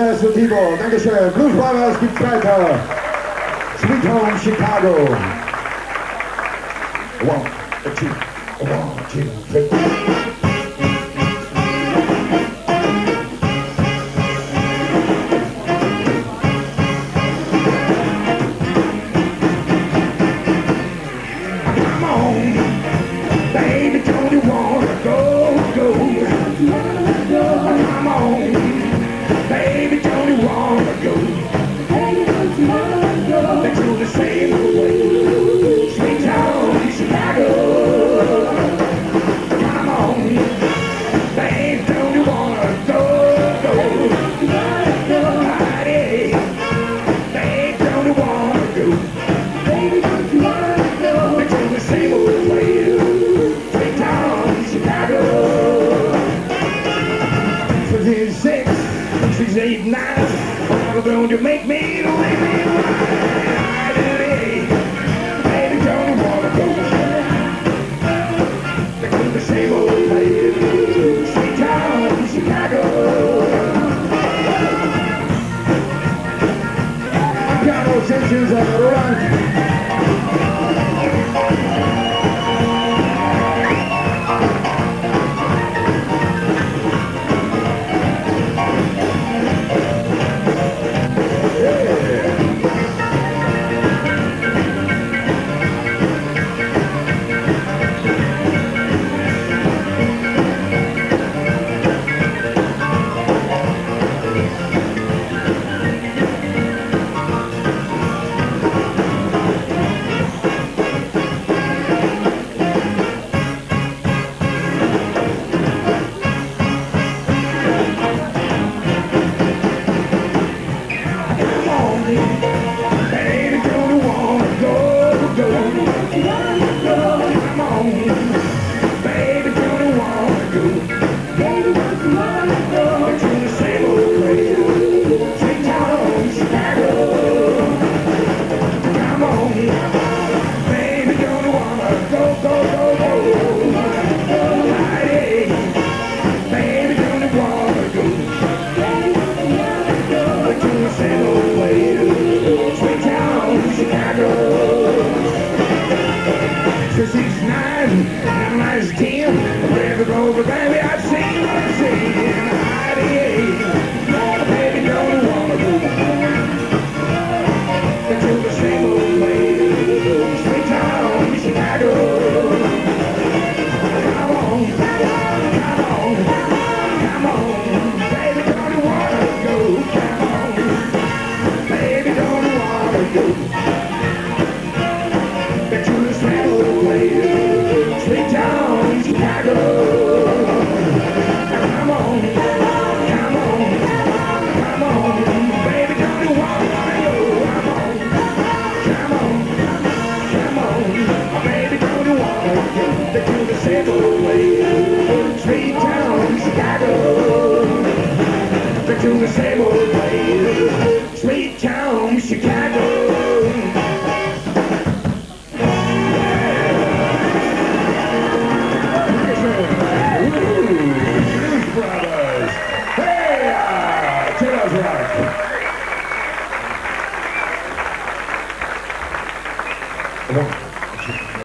Brothers und Tibor, Dankeschön. Blues Brothers gibt's weiter. Sweet Home Chicago. 1, 2, 1, 2, 3. She's 8, 9. Don't you make me the way me ride today? Baby, don't you wanna go back to the same old place? Sweet town, Chicago. I've got no senses on the run. Since he's 9, and I'm as 10, wherever goes the baby, I've seen what I've seen. Baby, don't wanna go back to the same old way. Sweet town, Chicago. Come on, come on, come on, baby, don't you wanna go? Come on, baby, don't you wanna go? Sweet town, Chicago. Come on, come on, come on, baby, don't you wanna go? Come on, come on, come on, baby, don't you wanna go? They do the same old way. Sweet town, Chicago. They do the same old